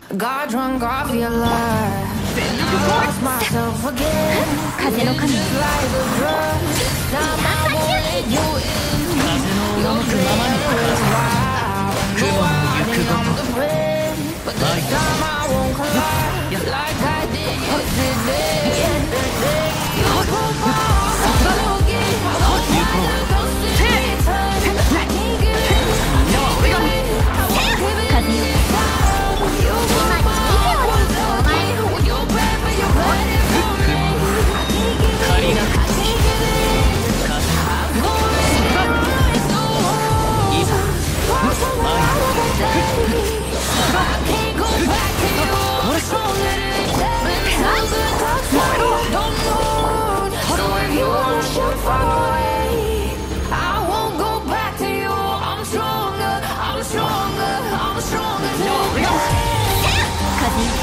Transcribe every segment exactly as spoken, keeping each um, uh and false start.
Got drunk off your love. Lost myself again. 風の神 Like a drug. Time I won't let you in. Your play is wild. Go out and I'm the friend. But this time I won't collide like I did yesterday. You pull my heart again. I won't try to go see it. I can't give it. I won't give it. I won't give it. 風よ You want my heart again. You pray for your body for me. I can't give it. I can't give it. I'm going so hard. Cross the line of the day. I can't go back to you. I'm stronger than been so good. Touch me. Don't know. So if you wanna shoot far away, I won't go back to you. I'm stronger. I'm stronger. I'm stronger than you. 風よ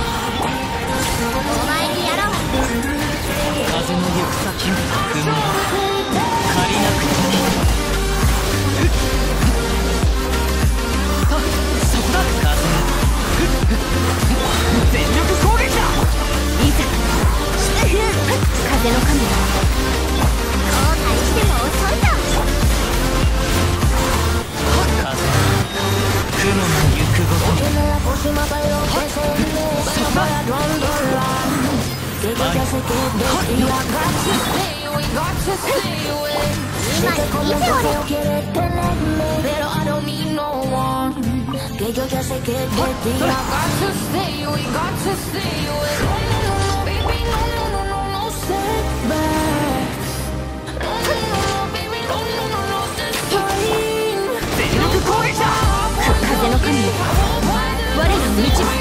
お前にやろう風の行く先を踏む借りなくてもあそこだ風全力攻撃だいざ風の神よ後悔しても遅いぞ風雲の行くごと Pushing my pelo, pressing me. But I don't do line. Que yo ya sé que de ti I got to stay away, got to stay away. Siente como un deseo quiere tenerme, pero I don't need no one. Que yo ya sé que de ti I got to stay away, got to stay away. No, no, no, no, baby, no, no, no, no, no setbacks. No, no, no, no, baby, no, no, no, no, this time. 全力攻撃だ風の神よ我が導く